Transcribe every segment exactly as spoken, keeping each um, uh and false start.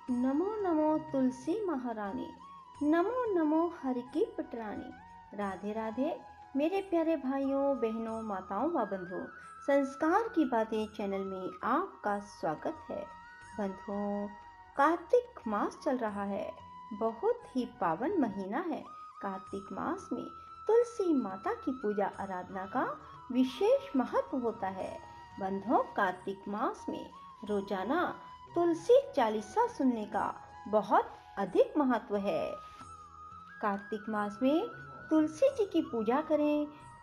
नमो नमो तुलसी महारानी, नमो नमो हरि की पटरानी। राधे राधे मेरे प्यारे भाइयों बहनों माताओं व बंधुओं, संस्कार की बातें चैनल में आपका स्वागत है। बंधुओं, कार्तिक मास चल रहा है, बहुत ही पावन महीना है। कार्तिक मास में तुलसी माता की पूजा आराधना का विशेष महत्व होता है। बंधुओं, कार्तिक मास में रोजाना तुलसी चालीसा सुनने का बहुत अधिक महत्व है। कार्तिक मास में तुलसी जी की पूजा करें,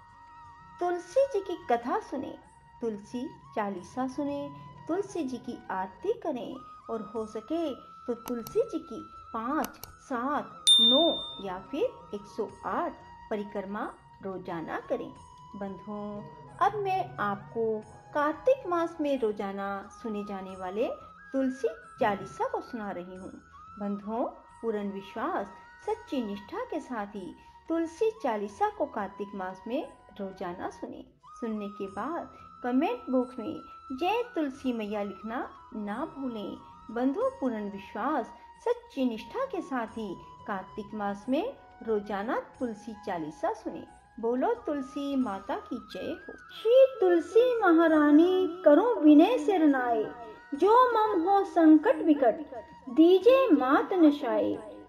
तुलसी जी की कथा सुने, तुलसी चालीसा सुने, तुलसी जी की आरती करें और हो सके तो तुलसी जी की पाँच, सात, नौ या फिर एक सौ आठ परिक्रमा रोजाना करें। बंधुओं, अब मैं आपको कार्तिक मास में रोजाना सुने जाने वाले तुलसी चालीसा को सुना रही हूँ। बंधुओं, पूर्ण विश्वास सच्ची निष्ठा के साथ ही तुलसी चालीसा को कार्तिक मास में रोजाना सुने। सुनने के बाद कमेंट बॉक्स में जय तुलसी मैया लिखना ना भूलें। बंधुओं, पूर्ण विश्वास सच्ची निष्ठा के साथ ही कार्तिक मास में रोजाना तुलसी चालीसा सुने। बोलो तुलसी माता की जय हो। श्री तुलसी महारानी करो विनय सिर नाए, जो मम हो संकट विकट दीजे मात नशाए।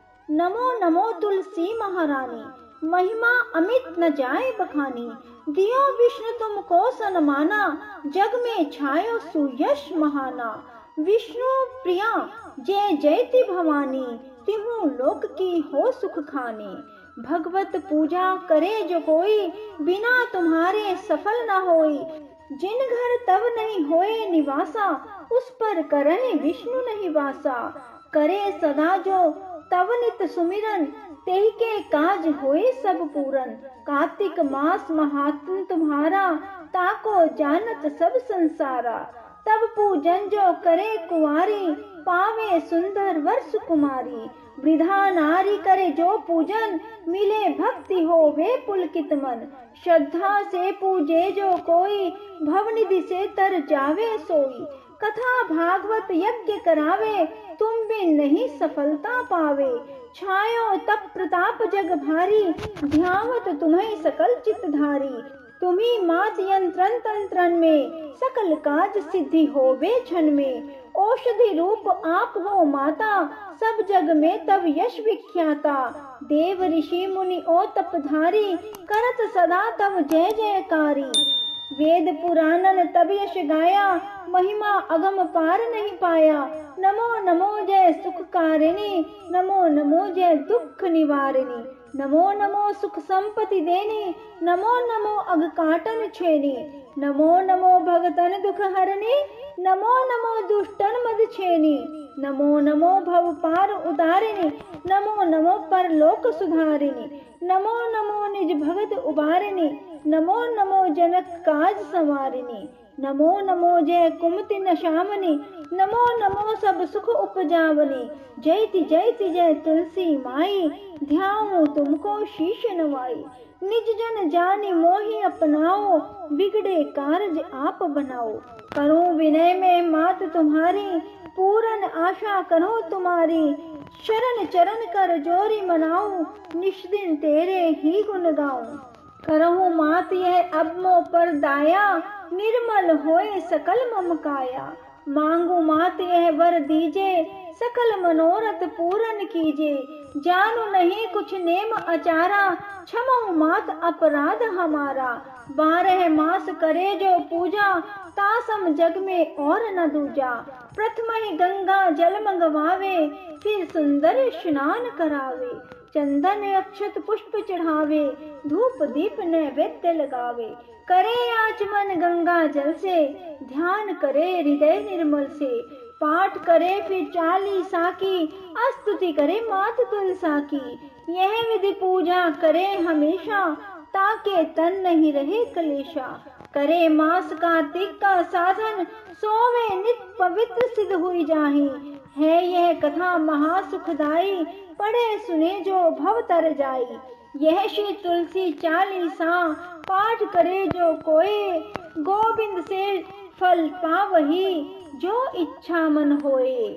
नमो नमो तुलसी महारानी, महिमा अमित न जाए बखानी। दियो विष्णु तुमको सनमाना, जग में छायो सुयश महाना। विष्णु प्रिया जय जयति भवानी, तिहु लोक की हो सुख खानी। भगवत पूजा करे जो कोई, बिना तुम्हारे सफल न होई। जिन घर तब नहीं होए निवासा, उस पर करे विष्णु नहीं वासा। करे सदा जो तब नित सुमिरन, तेहि के काज होए सब पूरन। कार्तिक मास महात्म तुम्हारा, ताको जानत सब संसारा। तब पूजन जो करे कुंवारी, पावे सुंदर वर सुकुमारी। वृद्धा नारी करे जो पूजन, मिले भक्ति हो वे पुलकित मन। श्रद्धा से पूजे जो कोई, भवनिधि से तर जावे सोई। कथा भागवत यज्ञ करावे, तुम भी नहीं सफलता पावे। छायो तप प्रताप जग भारी, ध्यावत तुम्हें सकल चितधारी। तुम्ही मात यंत्रन तंत्रन में, सकल काज सिद्धि होवे क्षण में। औषधि रूप आप हो माता, सब जग में तब यश विख्याता। देव ऋषि मुनि ओ तपधारी, करत सदा तब जय जयकारी। वेद पुराणन तब यश गाया, महिमा अगम पार नहीं पाया। नमो नमो जय सुखकारिणी, नमो नमो जय दुख निवारिणी। नमो नमो सुख संपत्ति देनी, नमो नमो अग काटन छेनी। नमो नमो भगतन दुख हरनी, नमो नमो दुष्टन मद छेनी। नमो नमो भव पार उतारिणी, नमो नमो परलोक सुधारिणी। नमो नमो निज भगत उबारिणी, नमो नमो जनक काज संवारिणी। नमो नमो जय कुमति नशामनी, नमो नमो सब सुख उपजावनी। जयति जयति जय तुलसी माई, ध्याऊं तुमको शीश नवाई। निज जन जानी मोहि अपनाओ, बिगड़े कारज आप बनाओ। करूं विनय में मात तुम्हारी, पूर्ण आशा करो तुम्हारी। शरण चरण कर जोरी मनाऊं, निष्दिन तेरे ही गुण गाऊं। करहूं मात यह अब मों पर दाया, निर्मल होए सकल मम काया। मांगू मात यह वर दीजे, सकल मनोरथ पूरन कीजे। जानू नहीं कुछ नेम आचारा, क्षमहु मात अपराध हमारा। बारह मास करे जो पूजा, तासम जग में और न दूजा। प्रथम ही गंगा जल मंगवावे, फिर सुंदर स्नान करावे। चंदन अक्षत पुष्प चढ़ावे, धूप दीप नैवेद्य लगावे। करे आचमन गंगा जल से, ध्यान करे हृदय निर्मल से। पाठ करे फिर चालीसा की, स्तुति करे मात तुलसा की। यह विधि पूजा करे हमेशा, ताके तन नहीं रहे कलेशा। करे मास कार्तिक का साधन, सोवे नित पवित्र सिद्ध हुई जाही। है यह कथा महासुखदाई, पढ़े सुने जो भव तर जाई। यह श्री तुलसी चालीसा, पाठ करे जो कोई। गोविंद से फल पावही, जो इच्छा मन होए।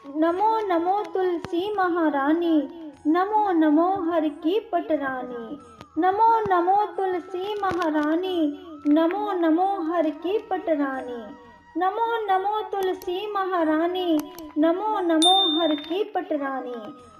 नमो नमो तुलसी महारानी, नमो नमो हर की पटरानी। नमो नमो तुलसी महारानी, नमो नमो हर की पटरानी। नमो नमो तुलसी महारानी, नमो नमो हर की पटरानी।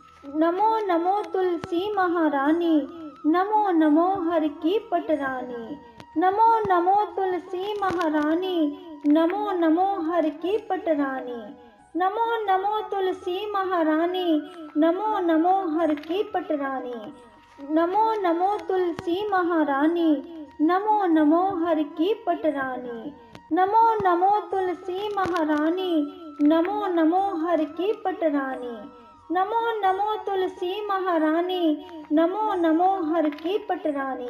नमो नमो तुलसी महारानी, नमो नमो हर की पटरानी। नमो नमो तुलसी महारानी, नमो नमो हर की पटरानी। नमो नमो तुलसी महारानी, नमो नमो हर की पटरानी। नमो नमो तुलसी महारानी, नमो नमो हर की पटरानी। नमो नमो तुलसी महारानी, नमो नमो हर की पटरानी। नमो नमो तुलसी महारानी, नमो नमो हर की पटरानी।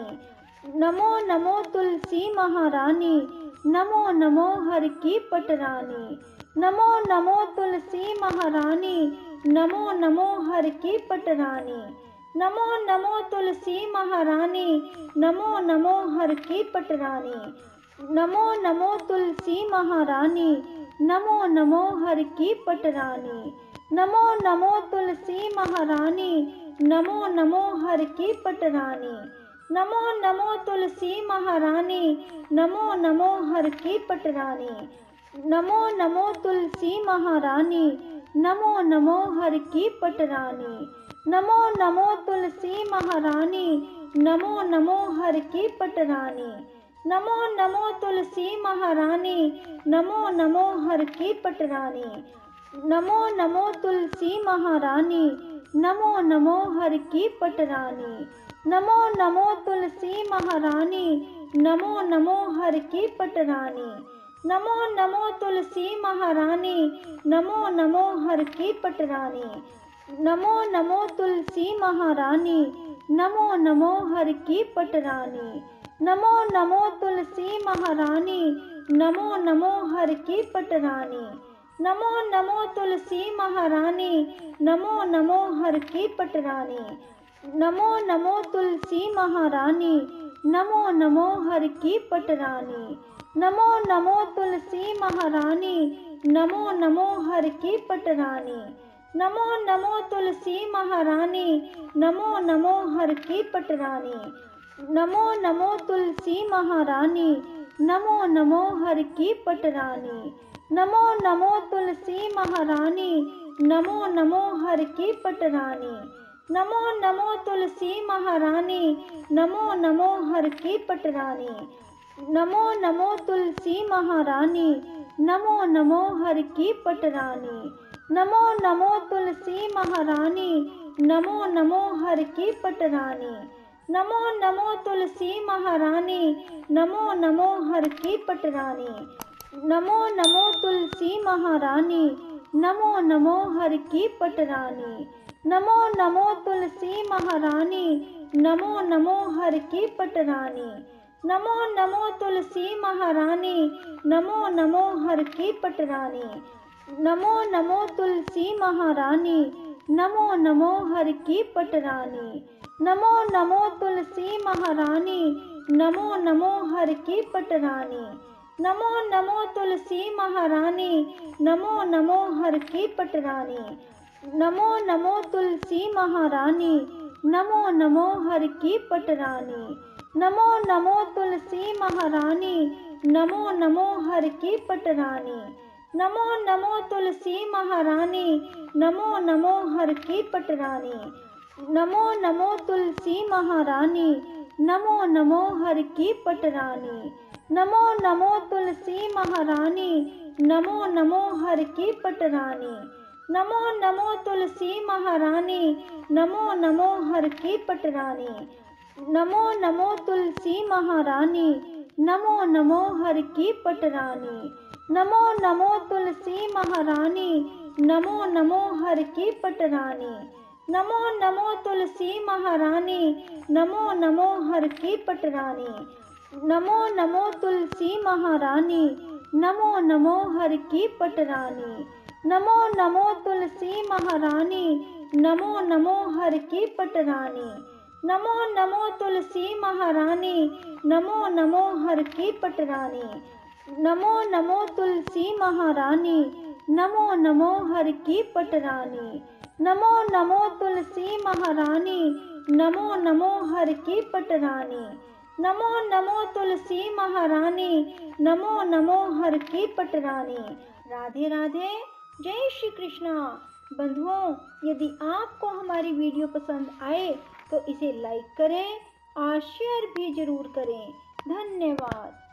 नमो नमो तुलसी महारानी, नमो नमो हर की पटरानी। नमो नमो तुलसी महारानी, नमो नमो हर की पटरानी। नमो नमो तुलसी महारानी, नमो नमो हर की पटरानी। नमो नमो तुलसी महारानी, नमो नमो हर की पटरानी। नमो नमो तुलसी महारानी, नमो नमो हर की पटरानी। नमो नमो तुलसी महारानी, नमो नमो हर की पटरानी। नमो नमो तुलसी महारानी, नमो नमो हर की पटरानी। नमो नमो तुलसी महारानी, नमो नमो हर की पटरानी। नमो नमो तुलसी महारानी, नमो नमो हर की पटरानी। नमो नमो तुलसी महारानी, नमो नमो हर की पटरानी। नमो नमो तुलसी महारानी, नमो नमो हर की पटरानी। नमो नमो तुलसी महारानी, नमो नमो हर की पटरानी। नमो नमो तुलसी महारानी, नमो नमो हर की पटरानी। नमो नमो तुलसी महारानी, नमो नमो हर की पटरानी। नमो नमो तुलसी महारानी, नमो नमो हर की पटरानी। नमो नमो तुलसी महारानी, नमो नमो हर की पटरानी। नमो नमो तुलसी महारानी, नमो नमो हर की पटरानी। नमो नमो तुलसी महारानी, नमो नमो हर की पटरानी। नमो नमो तुलसी महारानी, नमो नमो हर की पटरानी। नमो नमो तुलसी महारानी, नमो नमो हर की पटरानी। नमो नमो तुलसी महारानी, नमो नमो हर की पटरानी। नमो नमो तुलसी महारानी, नमो नमो हर की पटरानी। नमो नमो तुलसी महारानी, नमो नमो हर की पटरानी। नमो नमो तुलसी महारानी, नमो नमो हर की पटरानी। नमो नमो तुलसी महारानी, नमो नमो हर की पटरानी। नमो नमो तुलसी महारानी, नमो नमो हर की पटरानी। नमो नमो तुलसी महारानी, नमो नमो हर की पटरानी। नमो नमो तुलसी महारानी, नमो नमो हर की पटरानी। नमो नमो तुलसी महारानी, नमो नमो हर की पटरानी। नमो नमो तुलसी महारानी, नमो नमो हर की पटरानी। नमो नमो तुलसी महारानी, नमो नमो हर की पटरानी। नमो नमो तुलसी महारानी, नमो नमो हर की पटरानी। नमो नमो तुलसी महारानी, नमो नमो हर की पटरानी। नमो नमो तुलसी महारानी, नमो नमो हर की पटरानी। नमो नमो तुलसी महारानी, नमो नमो हर की पटरानी। नमो नमो तुलसी महारानी, नमो नमो हर की पटरानी। नमो नमो तुलसी महारानी, नमो नमो हर की पटरानी। नमो नमो तुलसी महारानी, नमो नमो हर की पटरानी। नमो नमो तुलसी महारानी, नमो नमो हर की पटरानी। नमो नमो तुलसी महारानी, नमो नमो हर की पटरानी। नमो नमो तुलसी महारानी, नमो नमो हर की पटरानी। नमो नमो तुलसी महारानी, नमो नमो हर की पटरानी। नमो नमो तुलसी महारानी, नमो नमो हर की पटरानी, नमो नमो तुलसी महारानी, नमो नमो हर की पटरानी, नमो नमो तुलसी महारानी, नमो नमो हर की पटरानी। राधे राधे, जय श्री कृष्णा। बंधुओं, यदि आपको हमारी वीडियो पसंद आए तो इसे लाइक करें और शेयर भी जरूर करें। धन्यवाद।